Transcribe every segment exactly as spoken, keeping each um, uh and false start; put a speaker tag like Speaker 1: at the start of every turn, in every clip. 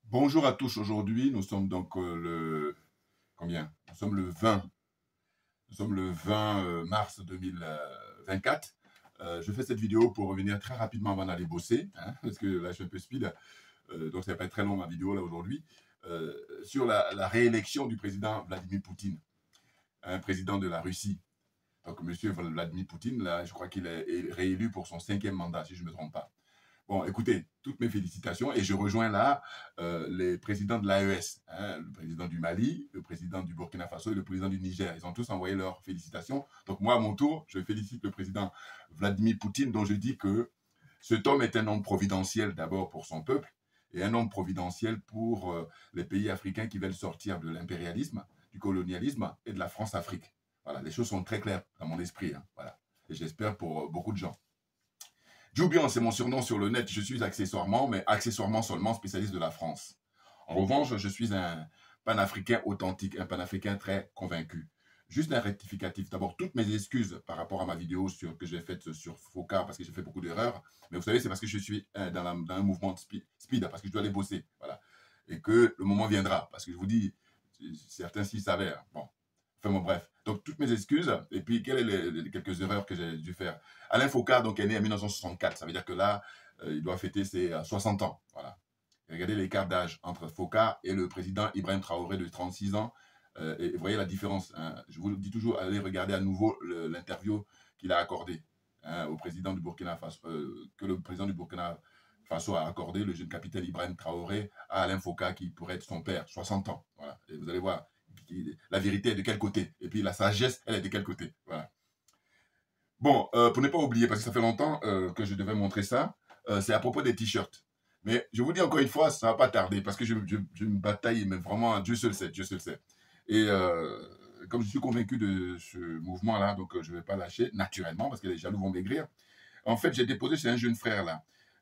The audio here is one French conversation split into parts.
Speaker 1: Bonjour à tous, aujourd'hui nous sommes donc euh, le combien? Nous sommes le vingt, nous sommes le vingt euh, mars deux mille vingt-quatre. Euh, je fais cette vidéo pour revenir très rapidement avant d'aller bosser, hein, parce que là je suis un peu speed, euh, donc ça va pas être très long ma vidéo là aujourd'hui, euh, sur la, la réélection du président Vladimir Poutine, un président de la Russie. Donc monsieur Vladimir Poutine, là je crois qu'il est réélu pour son cinquième mandat, si je ne me trompe pas. Bon, écoutez, toutes mes félicitations et je rejoins là euh, les présidents de l'A E S, hein, le président du Mali, le président du Burkina Faso et le président du Niger. Ils ont tous envoyé leurs félicitations. Donc moi, à mon tour, je félicite le président Vladimir Poutine, dont je dis que cet homme est un homme providentiel d'abord pour son peuple et un homme providentiel pour euh, les pays africains qui veulent sortir de l'impérialisme, du colonialisme et de la France-Afrique. Voilà, les choses sont très claires dans mon esprit. Hein, voilà. Et j'espère pour euh, beaucoup de gens. Joubian, c'est mon surnom sur le net. Je suis accessoirement, mais accessoirement seulement spécialiste de la France. En revanche, je suis un panafricain authentique, un panafricain très convaincu. Juste un rectificatif. D'abord, toutes mes excuses par rapport à ma vidéo sur, que j'ai faite sur Foca, parce que j'ai fait beaucoup d'erreurs. Mais vous savez, c'est parce que je suis dans, la, dans un mouvement de speed, speed, parce que je dois aller bosser. Voilà. Et que le moment viendra. Parce que je vous dis, certains s'y savaient. Bon. Enfin bon, bref. Donc, toutes mes excuses. Et puis, quelles sont les, les quelques erreurs que j'ai dû faire? Alain Foka donc, est né en mille neuf cent soixante-quatre. Ça veut dire que là, euh, il doit fêter ses euh, soixante ans. Voilà. Et regardez l'écart d'âge entre Foka et le président Ibrahim Traoré de trente-six ans. Euh, et vous voyez la différence. Hein. Je vous dis toujours, allez regarder à nouveau l'interview qu'il a accordée hein, au président du Burkina Faso, euh, que le président du Burkina Faso a accordé, le jeune capitaine Ibrahim Traoré, à Alain Foka, qui pourrait être son père, soixante ans. Voilà. Et vous allez voir, la vérité est de quel côté. Et puis la sagesse, elle est de quel côté. Voilà. Bon, euh, pour ne pas oublier, parce que ça fait longtemps euh, que je devais montrer ça, euh, c'est à propos des t-shirts. Mais je vous dis encore une fois, ça ne va pas tarder, parce que je, je, je me bataille, mais vraiment, Dieu seul sait, Dieu seul sait. Et euh, comme je suis convaincu de ce mouvement-là, donc euh, je ne vais pas lâcher, naturellement, parce que les jaloux vont maigrir. En fait, j'ai déposé chez un jeune frère, là.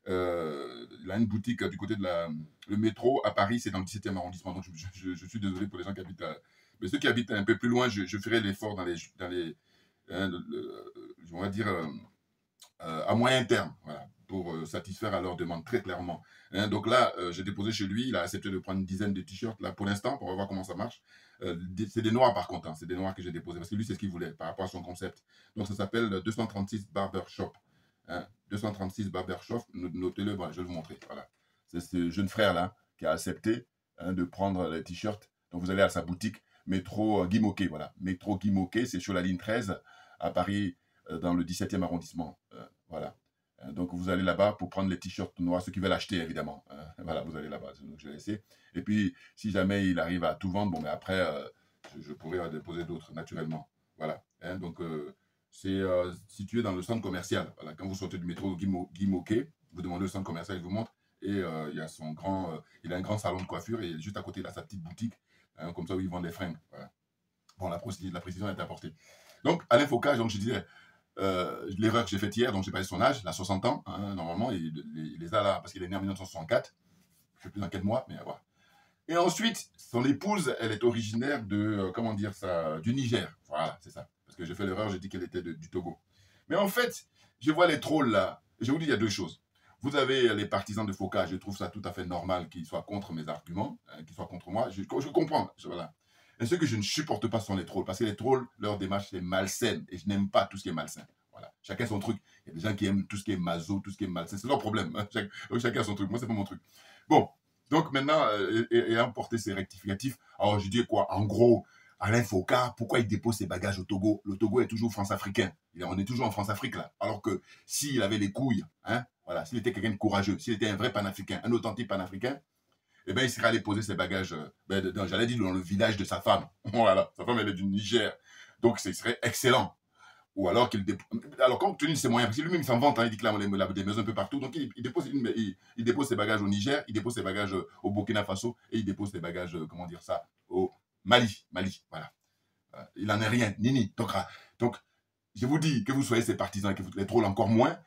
Speaker 1: Euh, il a une boutique du côté de la, le métro à Paris, c'est dans le dix-septième arrondissement. Donc, je, je, je suis désolé pour les gens qui habitent à, mais ceux qui habitent un peu plus loin, je, je ferai l'effort dans les, dans les hein, le, le, on va dire, euh, euh, à moyen terme, voilà, pour euh, satisfaire à leurs demandes, très clairement. Hein, donc là, euh, j'ai déposé chez lui, il a accepté de prendre une dizaine de t-shirts, là, pour l'instant, pour voir comment ça marche. Euh, c'est des noirs, par contre, hein, c'est des noirs que j'ai déposés, parce que lui, c'est ce qu'il voulait, par rapport à son concept. Donc, ça s'appelle deux cent trente-six Barbershop. Hein, deux cent trente-six Barbershop, notez-le, bon, je vais vous montrer, voilà. C'est ce jeune frère-là qui a accepté hein, de prendre les t-shirts. Donc, vous allez à sa boutique, Métro euh, Guy Moquet, voilà. Métro Guy Moquet, c'est sur la ligne treize, à Paris, euh, dans le dix-septième arrondissement. Euh, voilà. Euh, donc, vous allez là-bas pour prendre les t-shirts noirs, ceux qui veulent acheter, évidemment. Euh, voilà, vous allez là-bas. Donc, je vais laisser. Et puis, si jamais il arrive à tout vendre, bon, mais après, euh, je, je, pourrais en déposer d'autres, naturellement. Voilà. Hein, donc, euh, c'est euh, situé dans le centre commercial. Voilà. Quand vous sortez du métro Guy, Mo Guy Moquet, vous demandez au centre commercial, il vous montre. Et euh, il, y a son grand, euh, il a un grand salon de coiffure et juste à côté, il a sa petite boutique. Hein, comme ça, où ils vendent des fringues. Voilà. Bon, la, la précision est apportée. Donc, Alain Foka, donc je disais, euh, l'erreur que j'ai faite hier, donc j'ai pas son âge, il a soixante ans, hein, normalement, il, il, il les a là, parce qu'il est né en mille neuf cent soixante-quatre, je ne sais plus dans quel mois, mais voilà. Et ensuite, son épouse, elle est originaire de, euh, comment dire ça, du Niger. Voilà, c'est ça. Parce que j'ai fait l'erreur, j'ai dit qu'elle était de, du Togo. Mais en fait, je vois les trolls là, je vous dis, il y a deux choses. Vous avez les partisans de Foka, je trouve ça tout à fait normal qu'ils soient contre mes arguments, hein, qu'ils soient contre moi, je, je comprends, je, voilà. Et ce que je ne supporte pas sont les trolls, parce que les trolls, leur démarche est malsaine, et je n'aime pas tout ce qui est malsain. Voilà. Chacun son truc. Il y a des gens qui aiment tout ce qui est maso, tout ce qui est malsain, c'est leur problème. Hein. Chac chacun son truc, moi c'est pas mon truc. Bon, donc maintenant, euh, ayant porté ces rectificatifs, alors je dis quoi, en gros, Alain Foka, pourquoi il dépose ses bagages au Togo? Le Togo est toujours France-Africain. On est toujours en France-Afrique là. Alors que s'il avait les couilles, hein, voilà, s'il était quelqu'un de courageux, s'il était un vrai panafricain, un authentique panafricain, eh bien, il serait allé poser ses bagages, euh, ben, j'allais dire, dans le village de sa femme. Voilà, sa femme, elle est du Niger. Donc, ce serait excellent. Ou alors qu'il dépose... Alors, compte tenu de ses moyens, parce que lui-même, il s'en vante, hein, il dit qu'il a des maisons un peu partout. Donc, il, il, dépose, il, il, il dépose ses bagages au Niger, il dépose ses bagages au Burkina Faso, et il dépose ses bagages, comment dire ça, au Mali. Mali, voilà. Euh, il n'en est rien, nini. Donc, donc, je vous dis, que vous soyez ses partisans, que vous les trolls encore moins,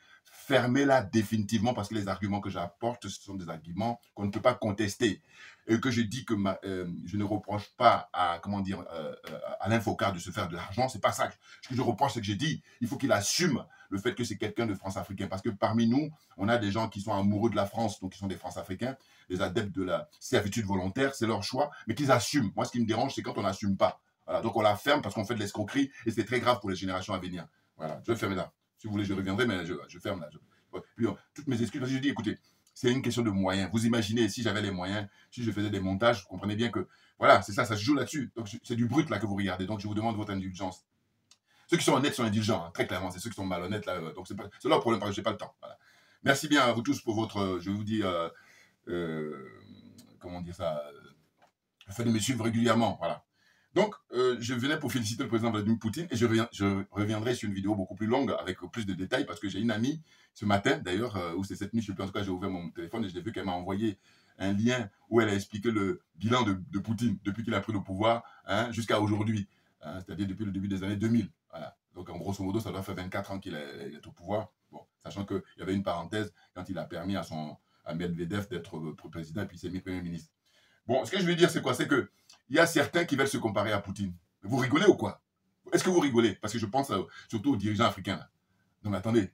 Speaker 1: fermez-la définitivement parce que les arguments que j'apporte, ce sont des arguments qu'on ne peut pas contester. Et que je dis que ma, euh, je ne reproche pas à, comment dire, euh, à l'Infocar de se faire de l'argent, c'est pas ça. Ce que je reproche, c'est que j'ai dit, il faut qu'il assume le fait que c'est quelqu'un de France-Africain. Parce que parmi nous, on a des gens qui sont amoureux de la France, donc qui sont des France-Africains, des adeptes de la servitude volontaire, c'est leur choix, mais qu'ils assument. Moi, ce qui me dérange, c'est quand on n'assume pas. Voilà, donc on la ferme parce qu'on fait de l'escroquerie et c'est très grave pour les générations à venir. Voilà, je vais fermer là. Si vous voulez, je reviendrai, mais je, je ferme là. Je, puis, toutes mes excuses, parce que je dis, écoutez, c'est une question de moyens. Vous imaginez, si j'avais les moyens, si je faisais des montages, vous comprenez bien que, voilà, c'est ça, ça se joue là-dessus. Donc, c'est du brut là que vous regardez. Donc, je vous demande votre indulgence. Ceux qui sont honnêtes sont indulgents, hein, très clairement. C'est ceux qui sont malhonnêtes là. Euh, donc, c'est leur problème, parce que je n'ai pas le temps. Voilà. Merci bien à vous tous pour votre, je vous dis, euh, euh, comment dire ça, le fait de me suivre régulièrement. Voilà. Donc, euh, je venais pour féliciter le président Vladimir Poutine et je, reviens, je reviendrai sur une vidéo beaucoup plus longue avec plus de détails parce que j'ai une amie ce matin, d'ailleurs, euh, ou c'est cette nuit, je ne sais plus, en tout cas, j'ai ouvert mon téléphone et je l'ai vu qu'elle m'a envoyé un lien où elle a expliqué le bilan de, de Poutine depuis qu'il a pris le pouvoir hein, jusqu'à aujourd'hui, hein, c'est-à-dire depuis le début des années deux mille. Voilà. Donc, en grosso modo, ça doit faire vingt-quatre ans qu'il est, est au pouvoir. Bon, sachant qu'il y avait une parenthèse quand il a permis à, son, à Medvedev d'être président et puis il s'est mis premier ministre. Bon, ce que je veux dire, c'est quoi? C'est que il y a certains qui veulent se comparer à Poutine. Vous rigolez ou quoi? Est-ce que vous rigolez? Parce que je pense euh, surtout aux dirigeants africains. Là. Non, mais attendez.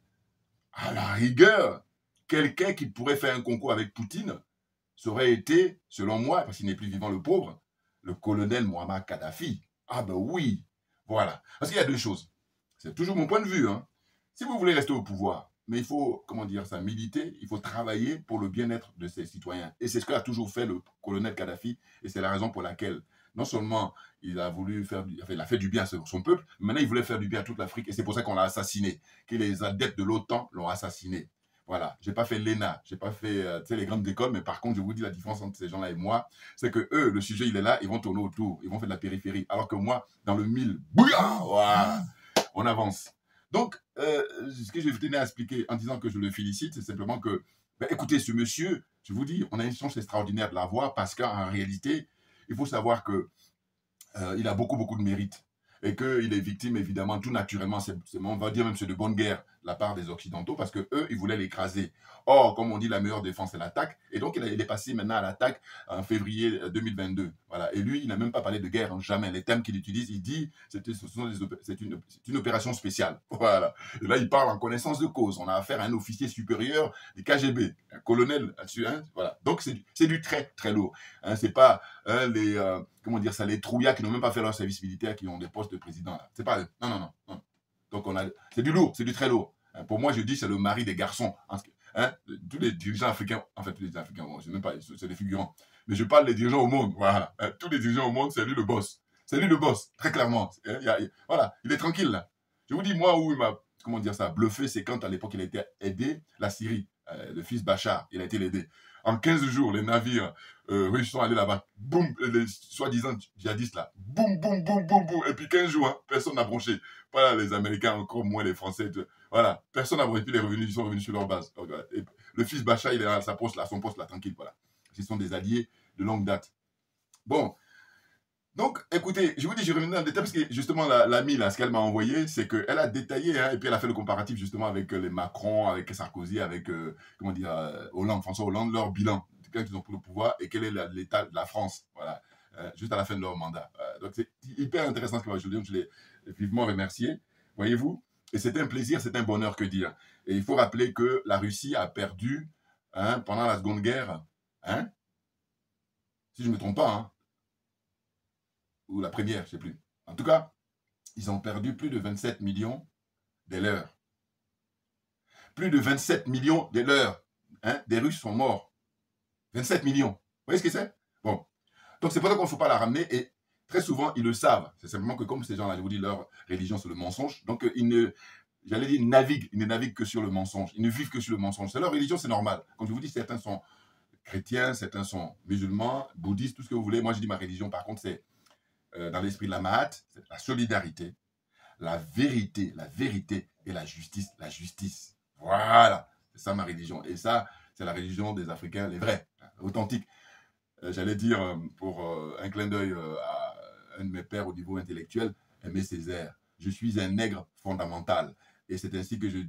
Speaker 1: À la rigueur, quelqu'un qui pourrait faire un concours avec Poutine, ça aurait été, selon moi, parce qu'il n'est plus vivant le pauvre, le colonel Muammar Kadhafi. Ah ben oui, voilà. Parce qu'il y a deux choses. C'est toujours mon point de vue. Hein. Si vous voulez rester au pouvoir, mais il faut, comment dire ça, militer, il faut travailler pour le bien-être de ses citoyens. Et c'est ce qu'a toujours fait le colonel Kadhafi, et c'est la raison pour laquelle, non seulement il a voulu faire, enfin, il a fait du bien à son peuple, mais maintenant il voulait faire du bien à toute l'Afrique, et c'est pour ça qu'on l'a assassiné, que les adeptes de l'OTAN l'ont assassiné. Voilà, j'ai pas fait l'E N A, j'ai pas fait euh, les grandes écoles, mais par contre, je vous dis la différence entre ces gens-là et moi, c'est que eux, le sujet, il est là, ils vont tourner autour, ils vont faire de la périphérie, alors que moi, dans le mille, bouillant, voilà, on avance. Donc, euh, ce que je tenais à expliquer en disant que je le félicite, c'est simplement que, ben, écoutez, ce monsieur, je vous dis, on a une chance extraordinaire de l'avoir parce qu'en réalité, il faut savoir que euh, il a beaucoup, beaucoup de mérite et qu'il est victime, évidemment, tout naturellement, c'est, on va dire même c'est de bonne guerre de la part des Occidentaux parce qu'eux, ils voulaient l'écraser. Or, comme on dit, la meilleure défense, c'est l'attaque. Et donc, il, a, il est passé maintenant à l'attaque en février deux mille vingt-deux. Voilà. Et lui, il n'a même pas parlé de guerre, hein, jamais. Les thèmes qu'il utilise, il dit c'est une, une opération spéciale. Voilà. Et là, il parle en connaissance de cause. On a affaire à un officier supérieur du K G B, un colonel. Hein, voilà. Donc, c'est du très, très lourd. Hein, c'est pas hein, les... Euh, comment dire ça, les trouillards qui n'ont même pas fait leur service militaire, qui ont des postes de président. C'est pas eux. Non, non, non, non. Donc, on a, c'est du lourd, c'est du très lourd. Hein, pour moi, je dis c'est le mari des garçons. Hein, tous les dirigeants africains, en fait, tous les Africains, bon, même pas, c'est des figurants. Mais je parle des dirigeants au monde, voilà. Hein, tous les dirigeants au monde, c'est lui le boss. C'est lui le boss, très clairement. Hein, y a, y, voilà, il est tranquille, là. Je vous dis, moi, où il m'a, comment dire ça, bluffé, c'est quand, à l'époque, il a été aidé, la Syrie, euh, le fils Bachar, il a été aidé. En quinze jours, les navires euh, russes sont allés là-bas. Boum, les soi-disant djihadistes là. Boum, boum, boum, boum, boum. Et puis quinze jours, hein, personne n'a bronché. Pas les Américains, encore moins les Français. Tout. Voilà. Personne n'a bronché. Puis les revenus, ils sont revenus sur leur base. Et le fils Bachar, il est à sa poste là, son poste là, tranquille. Voilà. Ce sont des alliés de longue date. Bon. Donc, écoutez, je vous dis, je reviens dans le détail parce que justement, l'amie, là, ce qu'elle m'a envoyé, c'est qu'elle a détaillé, hein, et puis elle a fait le comparatif justement avec euh, les Macron, avec Sarkozy, avec, euh, comment dire, euh, Hollande, François Hollande, leur bilan, quand ils ont pris le pouvoir, et quel est l'état de la France, voilà, euh, juste à la fin de leur mandat. Euh, donc, c'est hyper intéressant ce qu'elle m'a dit, donc je l'ai vivement remercié, voyez-vous, et c'était un plaisir, c'est un bonheur que dire. Et il faut rappeler que la Russie a perdu, hein, pendant la Seconde Guerre, hein, si je ne me trompe pas, hein, ou la première, je ne sais plus. En tout cas, ils ont perdu plus de vingt-sept millions de leurs. Plus de vingt-sept millions de leurs. Hein, des Russes sont morts. vingt-sept millions. Vous voyez ce que c'est? Bon. Donc, c'est pour ça qu'on ne faut pas la ramener. Et très souvent, ils le savent. C'est simplement que comme ces gens-là, je vous dis, leur religion, c'est le mensonge. Donc, ils ne, j'allais dire, ils naviguent. Ils ne naviguent que sur le mensonge. Ils ne vivent que sur le mensonge. C'est leur religion, c'est normal. Comme je vous dis, certains sont chrétiens, certains sont musulmans, bouddhistes, tout ce que vous voulez. Moi, je dis ma religion, par contre, c'est dans l'esprit de la Mahat, c'est la solidarité, la vérité, la vérité et la justice, la justice. Voilà, c'est ça ma religion. Et ça, c'est la religion des Africains, les vrais, authentiques. Euh, J'allais dire, euh, pour euh, un clin d'œil euh, à un de mes pères au niveau intellectuel, Aimé Césaire, je suis un nègre fondamental. Et c'est ainsi que je dis,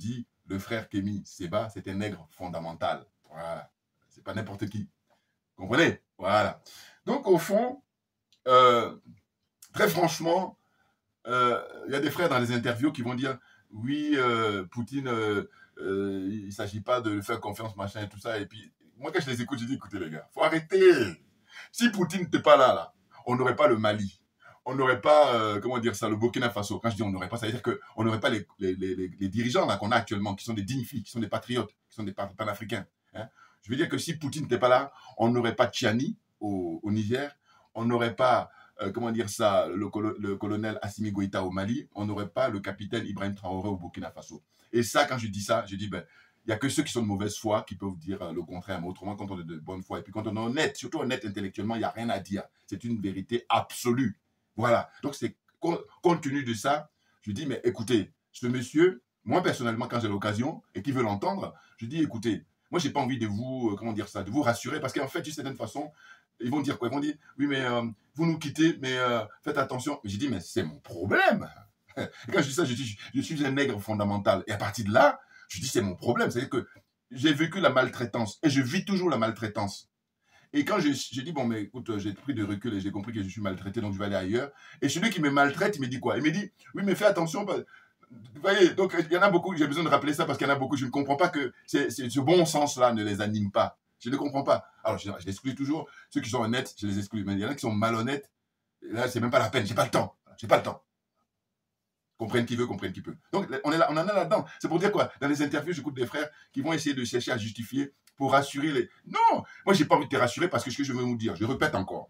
Speaker 1: le frère Kémy Séba, c'est un nègre fondamental. Voilà. C'est pas n'importe qui. Comprenez? Voilà. Donc, au fond, euh, très franchement, il euh, y a des frères dans les interviews qui vont dire oui, euh, Poutine, euh, euh, il ne s'agit pas de faire confiance, machin et tout ça. Et puis, moi, quand je les écoute, je dis écoutez, les gars, faut arrêter. Si Poutine n'était pas là, là, on n'aurait pas le Mali. On n'aurait pas, euh, comment dire ça, le Burkina Faso. Quand je dis on n'aurait pas, ça veut dire qu'on n'aurait pas les, les, les, les dirigeants qu'on a actuellement, qui sont des dignifiés, qui sont des patriotes, qui sont des panafricains. Hein. Je veux dire que si Poutine n'était pas là, on n'aurait pas Tchiani au, au Niger, on n'aurait pas, euh, comment dire ça, le, colo le colonel Assimi Goïta au Mali, on n'aurait pas le capitaine Ibrahim Traoré au Burkina Faso. Et ça, quand je dis ça, je dis, ben, il n'y a que ceux qui sont de mauvaise foi qui peuvent dire euh, le contraire. Mais autrement, quand on est de bonne foi, et puis quand on est honnête, surtout honnête intellectuellement, il n'y a rien à dire. C'est une vérité absolue. Voilà. Donc, c'est compte tenu de ça, je dis, mais écoutez, ce monsieur, moi personnellement, quand j'ai l'occasion, et qui veut l'entendre, je dis, écoutez, moi, je n'ai pas envie de vous, euh, comment dire ça, de vous rassurer, parce qu'en fait, d'une certaine façon, ils vont dire quoi? Ils vont dire, oui, mais euh, vous nous quittez, mais euh, faites attention. J'ai dit, mais c'est mon problème. Et quand je dis ça, je dis, je suis un nègre fondamental. Et à partir de là, je dis, c'est mon problème. C'est-à-dire que j'ai vécu la maltraitance, et je vis toujours la maltraitance. Et quand j'ai dit, bon, mais écoute, j'ai pris de recul et j'ai compris que je suis maltraité, donc je vais aller ailleurs. Et celui qui me maltraite, il me dit quoi? Il me dit, oui, mais fais attention. Vous voyez, donc il y en a beaucoup, j'ai besoin de rappeler ça parce qu'il y en a beaucoup, je ne comprends pas que ce bon sens-là ne les anime pas. Je ne comprends pas. Alors, je, je l'exclus toujours. Ceux qui sont honnêtes, je les exclus. Mais il y en a qui sont malhonnêtes. Là, c'est même pas la peine. J'ai pas le temps. J'ai pas le temps. Comprenne qui veut, comprenne qui peut. Donc, on, est là, on en est là-dedans. C'est pour dire quoi? Dans les interviews, j'écoute des frères qui vont essayer de chercher à justifier pour rassurer les... Non! Moi, j'ai pas envie de te rassurer parce que ce que je veux vous dire, je répète encore.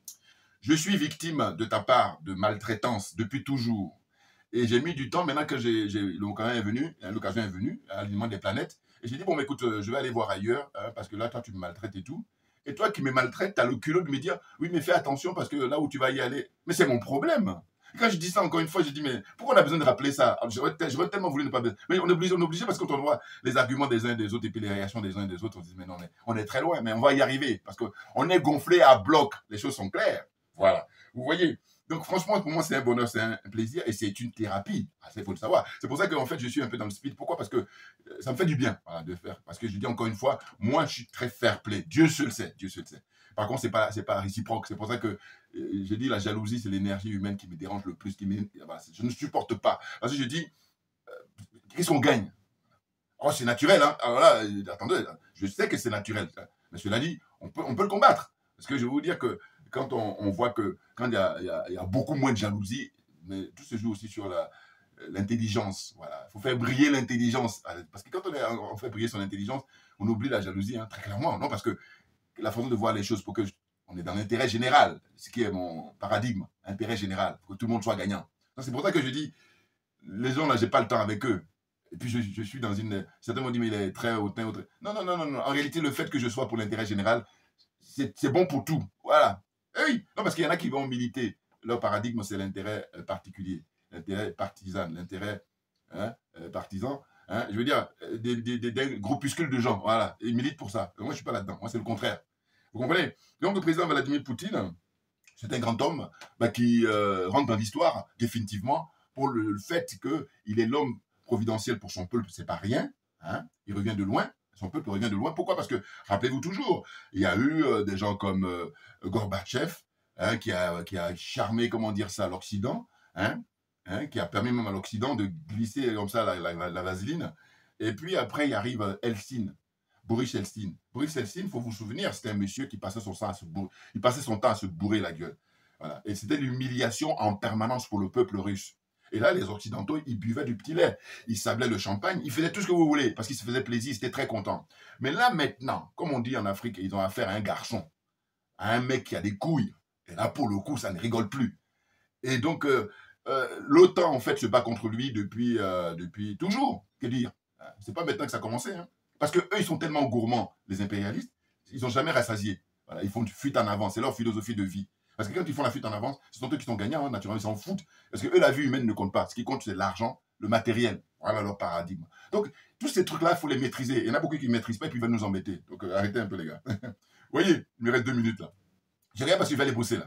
Speaker 1: Je suis victime de ta part de maltraitance depuis toujours. Et j'ai mis du temps, maintenant que l'occasion est venue, l'occasion est venue, à l'alignement des planètes, et j'ai dit, bon, mais écoute, je vais aller voir ailleurs, hein, parce que là, toi, tu me maltraites et tout. Et toi qui me maltraites, tu as le culot de me dire, oui, mais fais attention, parce que là où tu vas y aller, mais c'est mon problème. Et quand je dis ça, encore une fois, je dis, mais pourquoi on a besoin de rappeler ça? J'aurais tellement voulu ne pas... Mais on est obligé, on est obligé parce que quand on voit les arguments des uns et des autres, et puis les réactions des uns et des autres, on se dit, mais non, mais on est très loin, mais on va y arriver, parce qu'on est gonflé à bloc, les choses sont claires. Voilà, vous voyez. Donc franchement, pour moi, c'est un bonheur, c'est un plaisir et c'est une thérapie. Ah, il faut le savoir. C'est pour ça qu'en fait, je suis un peu dans le speed. Pourquoi? Parce que ça me fait du bien voilà, de faire. Parce que je dis encore une fois, moi, je suis très fair-play. Dieu seul sait. Dieu seul sait. Par contre, ce n'est pas, pas réciproque. C'est pour ça que euh, je dis la jalousie, c'est l'énergie humaine qui me dérange le plus. Qui me, bah, je ne supporte pas. Parce que je dis, euh, qu'est-ce qu'on gagne? Oh, c'est naturel. Hein. Alors là, attendez, je sais que c'est naturel. Mais cela dit, on peut, on peut le combattre. Parce que je vais vous dire que quand on, on voit que quand il y a, y, a, y a beaucoup moins de jalousie, mais tout se joue aussi sur l'intelligence. Voilà. Il faut faire briller l'intelligence. Parce que quand on, est, on fait briller son intelligence, on oublie la jalousie, hein, très clairement. Non, parce que la façon de voir les choses, pour que je, on est dans l'intérêt général, ce qui est mon paradigme, intérêt général, pour que tout le monde soit gagnant. C'est pour ça que je dis, les gens là, j'ai pas le temps avec eux. Et puis je, je suis dans une... Certains m'ont dit, mais il est très hautain, hautain. Non, non, non, non, non. En réalité, le fait que je sois pour l'intérêt général, c'est bon pour tout. Voilà. Et oui, non, parce qu'il y en a qui vont militer. Leur paradigme, c'est l'intérêt euh, particulier, l'intérêt partisan, l'intérêt hein, euh, partisan. Hein, je veux dire, des, des, des, des groupuscules de gens, voilà. Et ils militent pour ça. Et moi, je ne suis pas là-dedans. Moi, c'est le contraire. Vous comprenez? Donc, le président Vladimir Poutine, c'est un grand homme bah, qui euh, rentre dans l'histoire, définitivement, pour le, le fait qu'il est l'homme providentiel pour son peuple, c'est pas rien. Hein, il revient de loin. Son peuple revient de loin. Pourquoi? Parce que, rappelez-vous toujours, il y a eu euh, des gens comme euh, Gorbatchev, hein, qui, a, qui a charmé, comment dire ça, l'Occident, hein, hein, qui a permis même à l'Occident de glisser comme ça la, la, la vaseline. Et puis après, il arrive Eltsine, Boris Eltsine. Boris Eltsine, il faut vous souvenir, c'était un monsieur qui passait son temps à se bourrer, il passait son temps à se bourrer la gueule. Voilà. Et c'était l'humiliation en permanence pour le peuple russe. Et là, les Occidentaux, ils buvaient du petit lait, ils sablaient le champagne, ils faisaient tout ce que vous voulez, parce qu'ils se faisaient plaisir, ils étaient très contents. Mais là, maintenant, comme on dit en Afrique, ils ont affaire à un garçon, à un mec qui a des couilles. Et là, pour le coup, ça ne rigole plus. Et donc, euh, euh, l'OTAN, en fait, se bat contre lui depuis, euh, depuis toujours. Que dire? C'est pas maintenant que ça a commencé. Hein. Parce qu'eux, ils sont tellement gourmands, les impérialistes, ils n'ont jamais rassasié. Voilà, ils font une fuite en avant, c'est leur philosophie de vie. Parce que quand ils font la fuite en avance, ce sont eux qui sont gagnants, hein, naturellement, ils s'en foutent. Parce que eux, la vie humaine ne compte pas. Ce qui compte, c'est l'argent, le matériel. Voilà leur paradigme. Donc, tous ces trucs-là, il faut les maîtriser. Il y en a beaucoup qui ne maîtrisent pas et puis ils veulent nous embêter. Donc, euh, arrêtez un peu, les gars. Vous voyez, il me reste deux minutes, là. J'ai rien parce qu'il va aller bosser, là.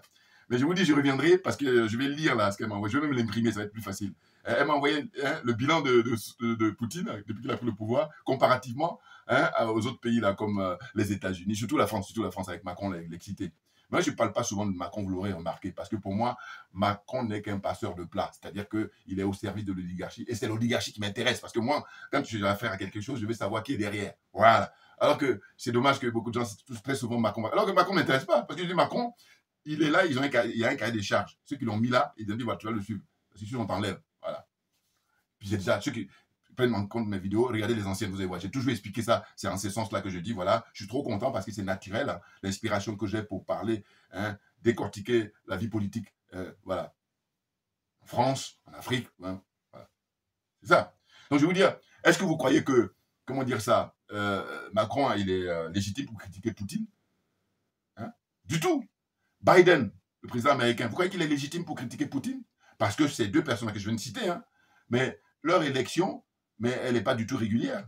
Speaker 1: Mais je vous dis, je reviendrai parce que je vais lire là ce qu'elle m'a envoyé. Je vais même l'imprimer, ça va être plus facile. Elle m'a envoyé hein, le bilan de, de, de, de Poutine depuis qu'il a pris le pouvoir, comparativement hein, aux autres pays là, comme euh, les États-Unis, surtout la France, surtout la France avec Macron, l'excité. Moi, je ne parle pas souvent de Macron, vous l'aurez remarqué, parce que pour moi, Macron n'est qu'un passeur de plat, c'est-à-dire qu'il est au service de l'oligarchie, et c'est l'oligarchie qui m'intéresse, parce que moi, quand j'ai affaire à quelque chose, je veux savoir qui est derrière. Voilà. Alors que c'est dommage que beaucoup de gens, très souvent, Macron, alors que Macron ne m'intéresse pas, parce que je dis Macron, il est là, ils ont un cahier, il y a un cahier des charges. Ceux qui l'ont mis là, ils ont dit, voilà, tu vas le suivre. Si tu on t'enlève. Voilà. Puis c'est déjà ceux qui prennent en compte mes vidéos, regardez les anciennes, vous allez voir. J'ai toujours expliqué ça, c'est en ce sens-là que je dis, voilà, je suis trop content parce que c'est naturel, hein, l'inspiration que j'ai pour parler, hein, décortiquer la vie politique, euh, voilà. En France, en Afrique, hein, voilà. C'est ça. Donc je vais vous dire, est-ce que vous croyez que, comment dire ça, euh, Macron, hein, il est euh, légitime pour critiquer Poutine hein? Du tout. Biden, le président américain, vous croyez qu'il est légitime pour critiquer Poutine? Parce que c'est deux personnes que je viens de citer, hein, mais leur élection, mais elle n'est pas du tout régulière.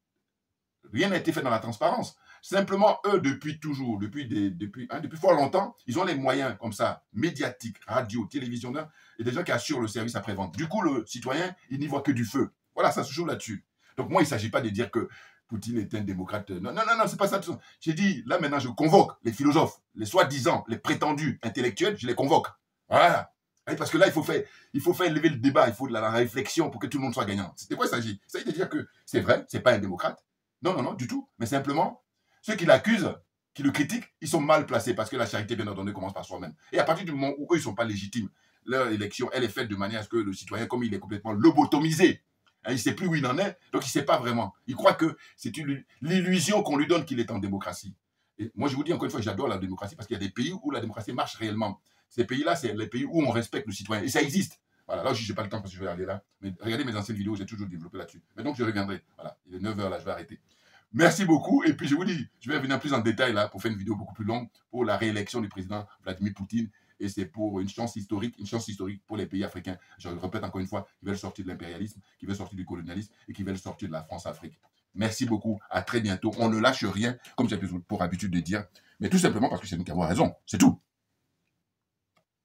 Speaker 1: Rien n'a été fait dans la transparence. Simplement, eux, depuis toujours, depuis, des, depuis, hein, depuis fort longtemps, ils ont les moyens comme ça, médiatiques, radio, télévision, et des gens qui assurent le service après-vente. Du coup, le citoyen, il n'y voit que du feu. Voilà, ça se joue là-dessus. Donc moi, il ne s'agit pas de dire que Poutine est un démocrate. Non, non, non, non, c'est pas ça. J'ai dit, là maintenant, je convoque les philosophes, les soi-disant, les prétendus intellectuels, je les convoque. Voilà. Parce que là, il faut faire, il faut faire lever le débat, il faut de la, la réflexion pour que tout le monde soit gagnant. C'est de quoi il s'agit? Il s'agit de dire que c'est vrai, c'est pas un démocrate. Non, non, non, du tout. Mais simplement, ceux qui l'accusent, qui le critiquent, ils sont mal placés parce que la charité, bien entendu, commence par soi-même. Et à partir du moment où eux, ils ne sont pas légitimes, leur élection, elle est faite de manière à ce que le citoyen, comme il est complètement lobotomisé, hein, il ne sait plus où il en est, donc il ne sait pas vraiment. Il croit que c'est l'illusion qu'on lui donne qu'il est en démocratie. Et moi, je vous dis encore une fois, j'adore la démocratie parce qu'il y a des pays où la démocratie marche réellement. Ces pays-là, c'est les pays où on respecte le citoyen. Et ça existe. Voilà, là, je n'ai pas le temps parce que je vais aller là. Mais regardez mes anciennes vidéos, j'ai toujours développé là-dessus. Mais donc, je reviendrai. Voilà, il est neuf heures là, je vais arrêter. Merci beaucoup. Et puis, je vous dis, je vais venir plus en détail là pour faire une vidéo beaucoup plus longue pour la réélection du président Vladimir Poutine. Et c'est pour une chance historique, une chance historique pour les pays africains. Je le répète encore une fois, qui veulent sortir de l'impérialisme, qui veulent sortir du colonialisme et qui veulent sortir de la France-Afrique. Merci beaucoup. À très bientôt. On ne lâche rien, comme j'ai pour habitude de dire, mais tout simplement parce que c'est nous qui avons raison. C'est tout.